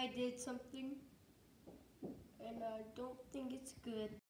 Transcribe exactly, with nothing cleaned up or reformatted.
I did something and I don't think it's good.